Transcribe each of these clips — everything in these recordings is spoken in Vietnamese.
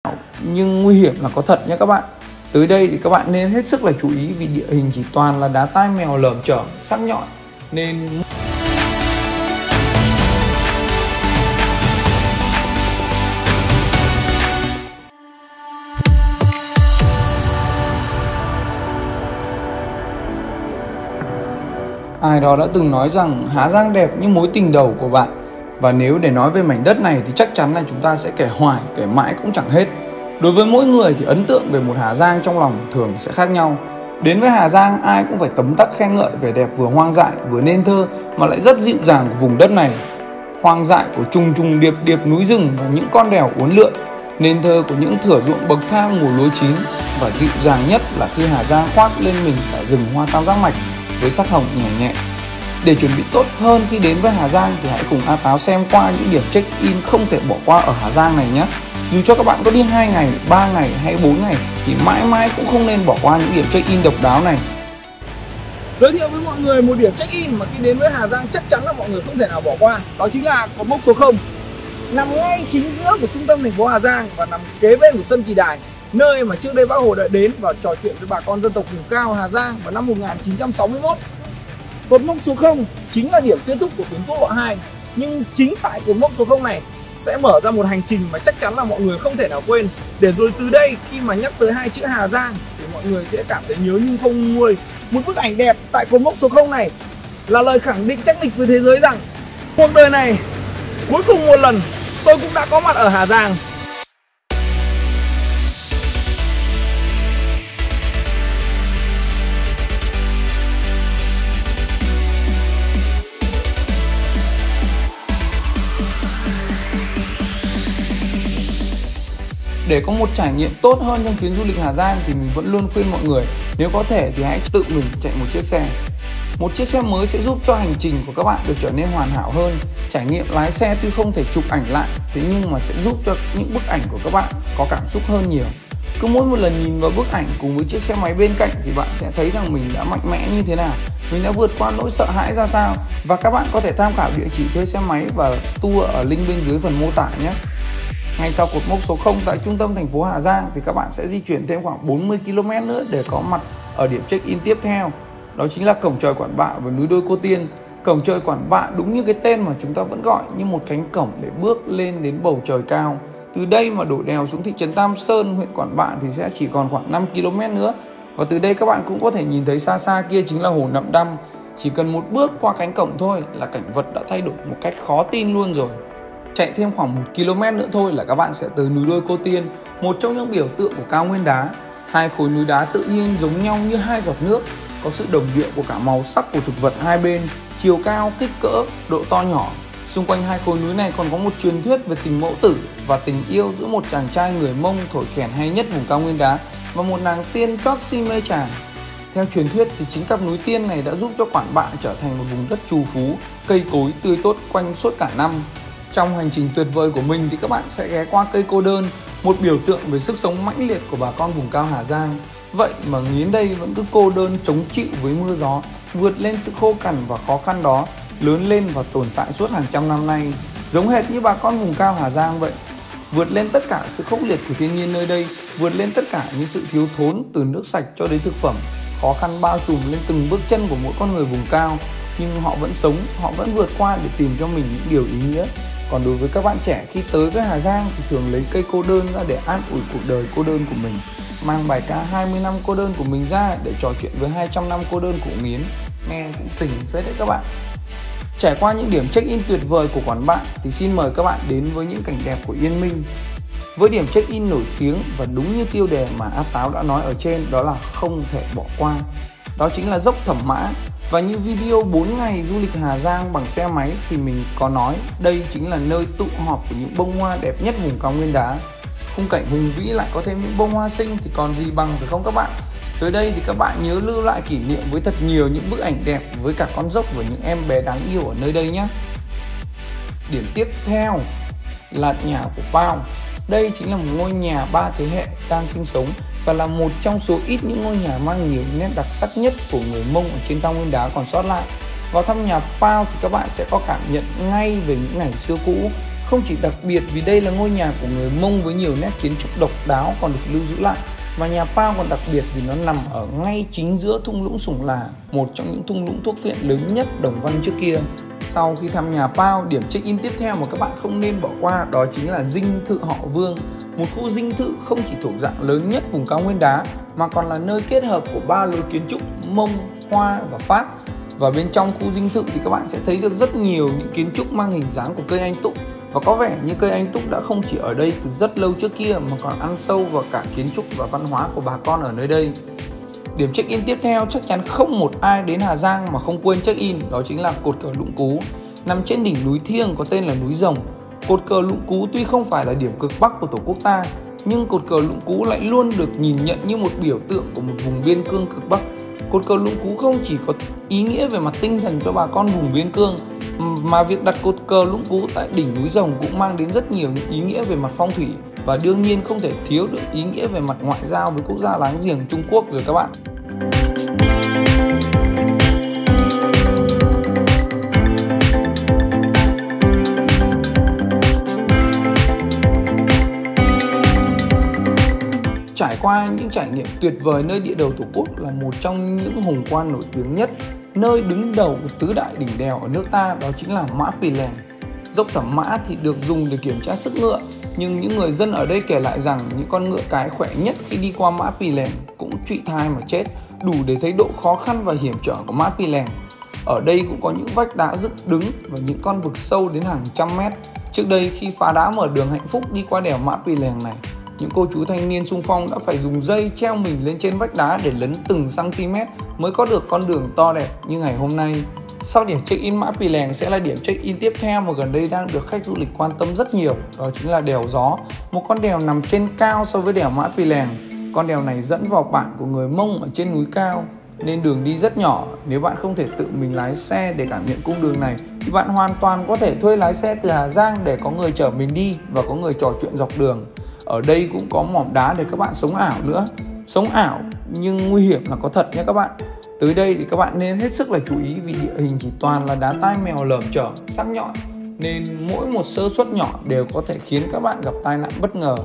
nhưng nguy hiểm là có thật nhé các bạn. Tới đây thì các bạn nên hết sức là chú ý vì địa hình chỉ toàn là đá tai mèo lởm chởm, sắc nhọn nên ai đó đã từng nói rằng Hà Giang đẹp như mối tình đầu của bạn. Và nếu để nói về mảnh đất này thì chắc chắn là chúng ta sẽ kể hoài, kể mãi cũng chẳng hết. Đối với mỗi người thì ấn tượng về một Hà Giang trong lòng thường sẽ khác nhau. Đến với Hà Giang ai cũng phải tấm tắc khen ngợi vẻ đẹp vừa hoang dại vừa nên thơ mà lại rất dịu dàng của vùng đất này. Hoang dại của trùng trùng điệp điệp núi rừng và những con đèo uốn lượn, nên thơ của những thửa ruộng bậc thang mùa lúa chín, và dịu dàng nhất là khi Hà Giang khoác lên mình cả rừng hoa tam giác mạch với sắc hồng nhẹ nhẹ. Để chuẩn bị tốt hơn khi đến với Hà Giang thì hãy cùng A Táo xem qua những điểm check-in không thể bỏ qua ở Hà Giang này nhé. Dù cho các bạn có đi 2 ngày, 3 ngày hay 4 ngày thì mãi mãi cũng không nên bỏ qua những điểm check-in độc đáo này. Giới thiệu với mọi người một điểm check-in mà khi đến với Hà Giang chắc chắn là mọi người không thể nào bỏ qua. Đó chính là cột mốc số 0, nằm ngay chính giữa của trung tâm thành phố Hà Giang và nằm kế bên của sân Kỳ Đài, nơi mà trước đây Bác Hồ đã đến và trò chuyện với bà con dân tộc vùng cao Hà Giang vào năm 1961. Cột mốc số 0 chính là điểm kết thúc của tuyến quốc lộ 2, nhưng chính tại cột mốc số 0 này sẽ mở ra một hành trình mà chắc chắn là mọi người không thể nào quên. Để rồi từ đây khi mà nhắc tới hai chữ Hà Giang thì mọi người sẽ cảm thấy nhớ nhưng không nguôi. Một bức ảnh đẹp tại cột mốc số 0 này là lời khẳng định chắc nịch với thế giới rằng cuộc đời này cuối cùng một lần tôi cũng đã có mặt ở Hà Giang. Để có một trải nghiệm tốt hơn trong chuyến du lịch Hà Giang thì mình vẫn luôn khuyên mọi người nếu có thể thì hãy tự mình chạy một chiếc xe. Một chiếc xe mới sẽ giúp cho hành trình của các bạn được trở nên hoàn hảo hơn. Trải nghiệm lái xe tuy không thể chụp ảnh lại, thế nhưng mà sẽ giúp cho những bức ảnh của các bạn có cảm xúc hơn nhiều. Cứ mỗi một lần nhìn vào bức ảnh cùng với chiếc xe máy bên cạnh thì bạn sẽ thấy rằng mình đã mạnh mẽ như thế nào, mình đã vượt qua nỗi sợ hãi ra sao. Và các bạn có thể tham khảo địa chỉ thuê xe máy và tour ở link bên dưới phần mô tả nhé. Ngay sau cột mốc số 0 tại trung tâm thành phố Hà Giang thì các bạn sẽ di chuyển thêm khoảng 40 km nữa để có mặt ở điểm check-in tiếp theo. Đó chính là cổng trời Quản Bạ và núi đôi Cô Tiên. Cổng trời Quản Bạ đúng như cái tên mà chúng ta vẫn gọi như một cánh cổng để bước lên đến bầu trời cao. Từ đây mà đổ đèo xuống thị trấn Tam Sơn, huyện Quản Bạ thì sẽ chỉ còn khoảng 5 km nữa. Và từ đây các bạn cũng có thể nhìn thấy xa xa kia chính là hồ Nậm Đăm. Chỉ cần một bước qua cánh cổng thôi là cảnh vật đã thay đổi một cách khó tin luôn rồi. Chạy thêm khoảng 1 km nữa thôi là các bạn sẽ tới núi đôi Cô Tiên, một trong những biểu tượng của cao nguyên đá. Hai khối núi đá tự nhiên giống nhau như hai giọt nước, có sự đồng điệu của cả màu sắc của thực vật hai bên, chiều cao, kích cỡ, độ to nhỏ. Xung quanh hai khối núi này còn có một truyền thuyết về tình mẫu tử và tình yêu giữa một chàng trai người Mông thổi kèn hay nhất vùng cao nguyên đá và một nàng tiên chót si mê chàng. Theo truyền thuyết thì chính cặp núi tiên này đã giúp cho Quản Bạ trở thành một vùng đất trù phú, cây cối tươi tốt quanh suốt cả năm. Trong hành trình tuyệt vời của mình thì các bạn sẽ ghé qua cây cô đơn, một biểu tượng về sức sống mãnh liệt của bà con vùng cao Hà Giang. Vậy mà đến đây vẫn cứ cô đơn chống chịu với mưa gió, vượt lên sự khô cằn và khó khăn đó, lớn lên và tồn tại suốt hàng trăm năm nay. Giống hệt như bà con vùng cao Hà Giang vậy, vượt lên tất cả sự khốc liệt của thiên nhiên nơi đây, vượt lên tất cả những sự thiếu thốn từ nước sạch cho đến thực phẩm, khó khăn bao trùm lên từng bước chân của mỗi con người vùng cao. Nhưng họ vẫn sống, họ vẫn vượt qua để tìm cho mình những điều ý nghĩa. Còn đối với các bạn trẻ khi tới với Hà Giang thì thường lấy cây cô đơn ra để an ủi cuộc đời cô đơn của mình, mang bài ca 20 năm cô đơn của mình ra để trò chuyện với 200 năm cô đơn của Miến. Nghe cũng tình phết đấy các bạn. Trải qua những điểm check-in tuyệt vời của Quản Bạ thì xin mời các bạn đến với những cảnh đẹp của Yên Minh. Với điểm check-in nổi tiếng và đúng như tiêu đề mà A Táo đã nói ở trên, đó là không thể bỏ qua. Đó chính là dốc Thẩm Mã. Và như video 4 ngày du lịch Hà Giang bằng xe máy thì mình có nói đây chính là nơi tụ họp của những bông hoa đẹp nhất vùng cao nguyên đá. Khung cảnh hùng vĩ lại có thêm những bông hoa xinh thì còn gì bằng, phải không các bạn? Tới đây thì các bạn nhớ lưu lại kỷ niệm với thật nhiều những bức ảnh đẹp với cả con dốc và những em bé đáng yêu ở nơi đây nhé. Điểm tiếp theo là nhà của Pao. Đây chính là một ngôi nhà 3 thế hệ đang sinh sống và là một trong số ít những ngôi nhà mang nhiều nét đặc sắc nhất của người Mông ở trên cao nguyên đá còn sót lại. Vào thăm nhà Pao thì các bạn sẽ có cảm nhận ngay về những ngày xưa cũ, Không chỉ đặc biệt vì đây là ngôi nhà của người Mông với nhiều nét kiến trúc độc đáo còn được lưu giữ lại, mà nhà Pao còn đặc biệt vì nó nằm ở ngay chính giữa thung lũng Sủng Là, một trong những thung lũng thuốc phiện lớn nhất Đồng Văn trước kia. Sau khi thăm nhà Pao, điểm check-in tiếp theo mà các bạn không nên bỏ qua đó chính là dinh thự Họ Vương. Một khu dinh thự không chỉ thuộc dạng lớn nhất vùng cao nguyên đá mà còn là nơi kết hợp của 3 lối kiến trúc Mông, Hoa và Pháp. Và bên trong khu dinh thự thì các bạn sẽ thấy được rất nhiều những kiến trúc mang hình dáng của cây anh túc. Và có vẻ như cây anh túc đã không chỉ ở đây từ rất lâu trước kia mà còn ăn sâu vào cả kiến trúc và văn hóa của bà con ở nơi đây. Điểm check-in tiếp theo chắc chắn không một ai đến Hà Giang mà không quên check-in, đó chính là cột cờ Lũng Cú. Nằm trên đỉnh núi thiêng có tên là núi Rồng, cột cờ Lũng Cú tuy không phải là điểm cực bắc của Tổ quốc ta, nhưng cột cờ Lũng Cú lại luôn được nhìn nhận như một biểu tượng của một vùng biên cương cực bắc. Cột cờ Lũng Cú không chỉ có ý nghĩa về mặt tinh thần cho bà con vùng biên cương, mà việc đặt cột cờ Lũng Cú tại đỉnh núi Rồng cũng mang đến rất nhiều những ý nghĩa về mặt phong thủy, và đương nhiên không thể thiếu được ý nghĩa về mặt ngoại giao với quốc gia láng giềng Trung Quốc rồi các bạn. Trải qua những trải nghiệm tuyệt vời nơi địa đầu Tổ quốc là một trong những hùng quan nổi tiếng nhất, nơi đứng đầu của tứ đại đỉnh đèo ở nước ta, đó chính là Mã Pì Lèng. Dốc Thẩm Mã thì được dùng để kiểm tra sức ngựa, nhưng những người dân ở đây kể lại rằng những con ngựa cái khỏe nhất khi đi qua Mã Pì Lèng cũng trụy thai mà chết, đủ để thấy độ khó khăn và hiểm trở của Mã Pì Lèng. Ở đây cũng có những vách đá dựng đứng và những con vực sâu đến hàng trăm mét. Trước đây khi phá đá mở đường hạnh phúc đi qua đèo Mã Pì Lèng này, những cô chú thanh niên xung phong đã phải dùng dây treo mình lên trên vách đá để lấn từng cm mới có được con đường to đẹp như ngày hôm nay. Sau điểm check-in Mã Pì Lèng sẽ là điểm check-in tiếp theo mà gần đây đang được khách du lịch quan tâm rất nhiều, đó chính là đèo Gió, một con đèo nằm trên cao so với đèo Mã Pì Lèng. Con đèo này dẫn vào bản của người Mông ở trên núi cao nên đường đi rất nhỏ. Nếu bạn không thể tự mình lái xe để cảm nhận cung đường này thì bạn hoàn toàn có thể thuê lái xe từ Hà Giang để có người chở mình đi và có người trò chuyện dọc đường. Ở đây cũng có mỏm đá để các bạn sống ảo nữa. Sống ảo nhưng nguy hiểm là có thật nhé các bạn. Tới đây thì các bạn nên hết sức là chú ý vì địa hình chỉ toàn là đá tai mèo lởm chởm, sắc nhọn, nên mỗi một sơ suất nhỏ đều có thể khiến các bạn gặp tai nạn bất ngờ.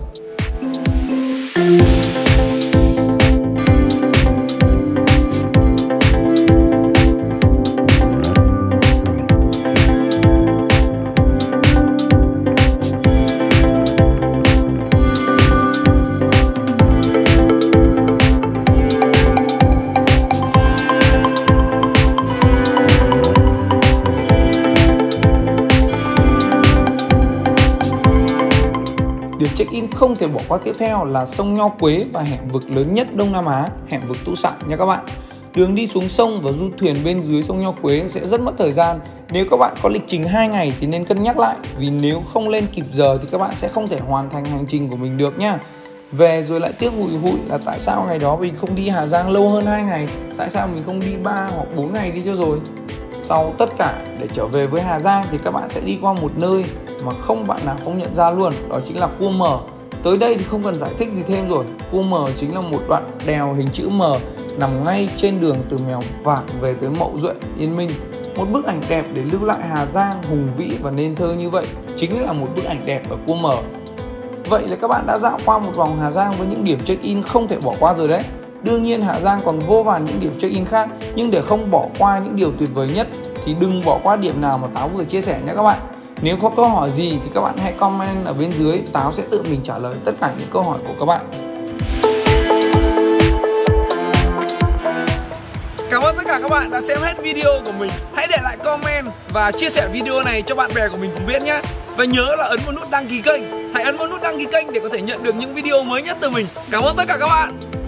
Điểm check-in không thể bỏ qua tiếp theo là sông Nho Quế và hẻm vực lớn nhất Đông Nam Á, hẻm vực Tu Sạn nha các bạn. Đường đi xuống sông và du thuyền bên dưới sông Nho Quế sẽ rất mất thời gian. Nếu các bạn có lịch trình 2 ngày thì nên cân nhắc lại, vì nếu không lên kịp giờ thì các bạn sẽ không thể hoàn thành hành trình của mình được nhá. Về rồi lại tiếc hụi là tại sao ngày đó mình không đi Hà Giang lâu hơn 2 ngày, tại sao mình không đi 3 hoặc 4 ngày đi cho rồi. Sau tất cả để trở về với Hà Giang thì các bạn sẽ đi qua một nơi mà không bạn nào không nhận ra luôn, đó chính là Cua Mờ. Tới đây thì không cần giải thích gì thêm rồi. Cua Mờ chính là một đoạn đèo hình chữ M nằm ngay trên đường từ Mèo Vạc về tới Mậu Duệ, Yên Minh. Một bức ảnh đẹp để lưu lại Hà Giang hùng vĩ và nên thơ như vậy chính là một bức ảnh đẹp ở Cua Mờ. Vậy là các bạn đã dạo qua một vòng Hà Giang với những điểm check-in không thể bỏ qua rồi đấy. Đương nhiên Hà Giang còn vô vàn những điểm check-in khác, nhưng để không bỏ qua những điều tuyệt vời nhất thì đừng bỏ qua điểm nào mà Táo vừa chia sẻ nhé các bạn. Nếu có câu hỏi gì thì các bạn hãy comment ở bên dưới, Táo sẽ tự mình trả lời tất cả những câu hỏi của các bạn. Cảm ơn tất cả các bạn đã xem hết video của mình. Hãy để lại comment và chia sẻ video này cho bạn bè của mình cùng biết nhé. Và nhớ là ấn vào nút đăng ký kênh. Hãy ấn vào nút đăng ký kênh để có thể nhận được những video mới nhất từ mình. Cảm ơn tất cả các bạn.